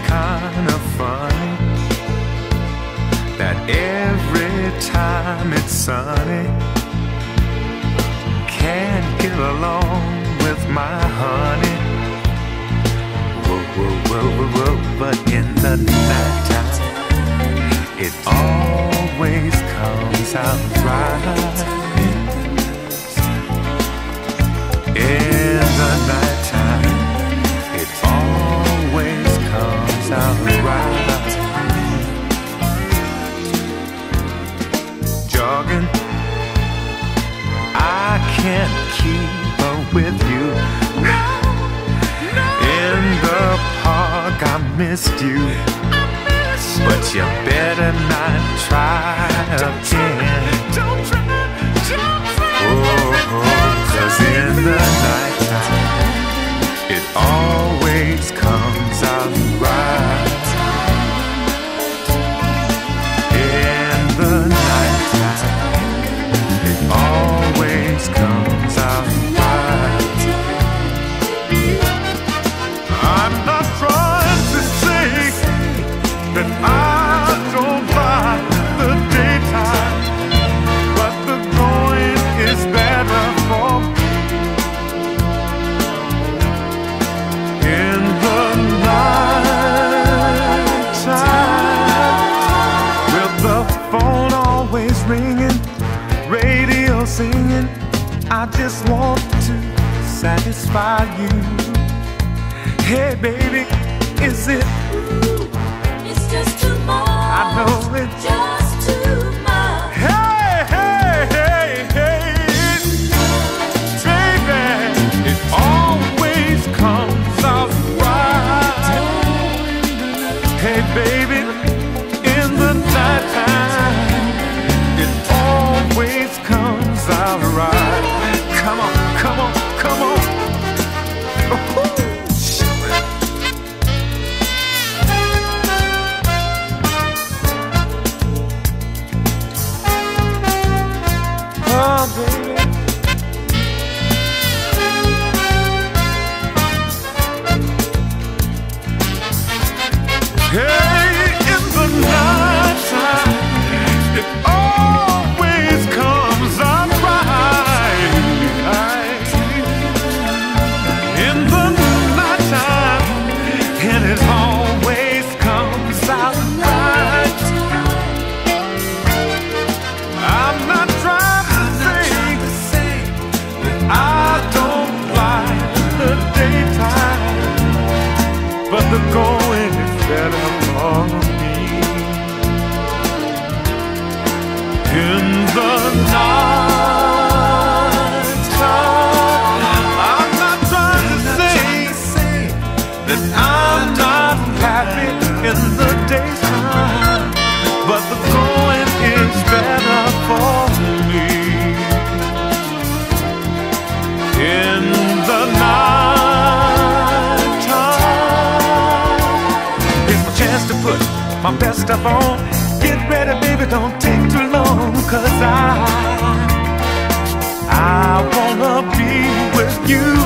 kind of funny that every time it's sunny, can't get along with my honey. Whoa, whoa, whoa, whoa, whoa. But in the nighttime, it always comes out right. In the nighttime, it always comes out right. Jogging, I can't keep up with you. In the park I missed you, but you better not try again. Oh, 'cause in the nighttime it always comes out right. In the nighttime it always comes out right. I'm not trying to say that I don't like the daytime, but the going is better for me. In the nighttime, with the phone always ringing, radio singing, I just want to satisfy you. Hey baby, is it? It's just too much. I know it's just too much. Hey, hey, hey, hey, baby, it always comes out right. Hey baby, in the nighttime, it always comes out right. Come on, come on, come on. Ooh. Oh, baby. Hey, in the nighttime, it always comes out right. In the nighttime, and it always comes out right. I'm not trying to say that I don't like the daytime, but the going is better for me. In the nighttime, I'm not trying to say that I'm not happy in the daytime, but the going is better for me. In the nighttime, it's my chance to put my best stuff on. Get ready, baby, don't take too long, 'cause I wanna be with you.